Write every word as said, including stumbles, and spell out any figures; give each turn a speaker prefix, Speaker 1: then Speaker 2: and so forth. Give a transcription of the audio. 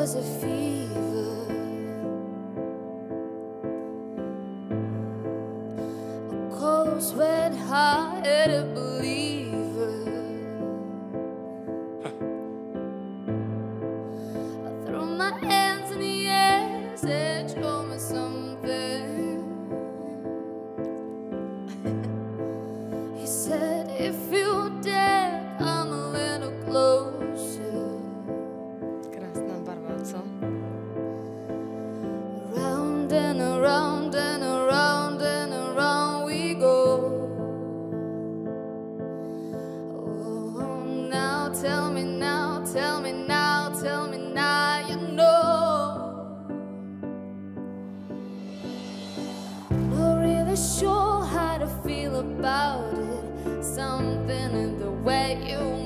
Speaker 1: was a fever, a cold sweat, hot-headed believer. I threw my hands in the air, said, show me something. He said, if you dare, come a little closer.
Speaker 2: Krásná barva, co?
Speaker 1: Round and around and around and around we go. Oh, now tell me now, tell me now, tell me now, you know. Not really sure how to feel about it. Something in the way you